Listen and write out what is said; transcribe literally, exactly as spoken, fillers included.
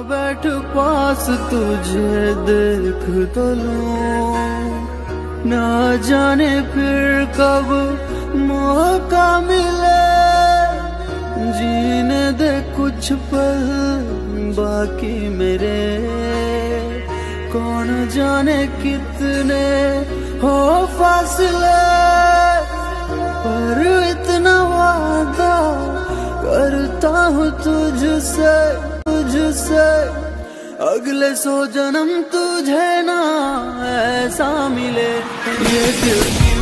बैठ पास तुझे देख तो लूं, ना जाने फिर कब मौका मिले, जीने दे कुछ पल बाकी मेरे, कौन जाने कितने हो फासले, पर इतना वादा करता हूँ तुझसे, तुझसे अगले सौ जन्म तुझे ना ऐसा मिले, ये दिल